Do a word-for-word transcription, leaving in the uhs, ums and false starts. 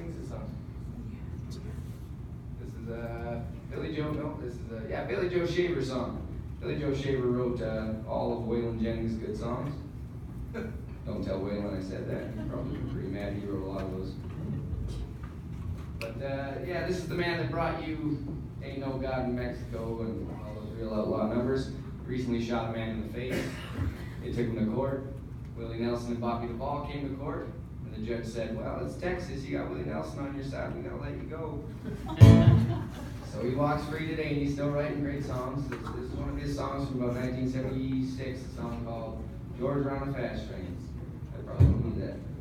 sings this song? This is uh, Billy Joe, no, this is a, yeah, Billy Joe Shaver song. Billy Joe Shaver wrote uh, all of Waylon Jennings' good songs. Don't tell Waylon I said that. He's probably pretty mad. He wrote a lot of those. But uh, yeah, this is the man that brought you Ain't No God in Mexico and all those Real Outlaw numbers. Recently shot a man in the face. They took him to court. Willie Nelson and Bobby Duvall came to court. And the judge said, well, it's Texas. You got Willie Nelson on your side. We're going to let you go. So he walks free today, and he's still writing great songs. This, this is one of his songs from about nineteen seventy-six, a song called George Round the Fast Trains. I probably don't need that.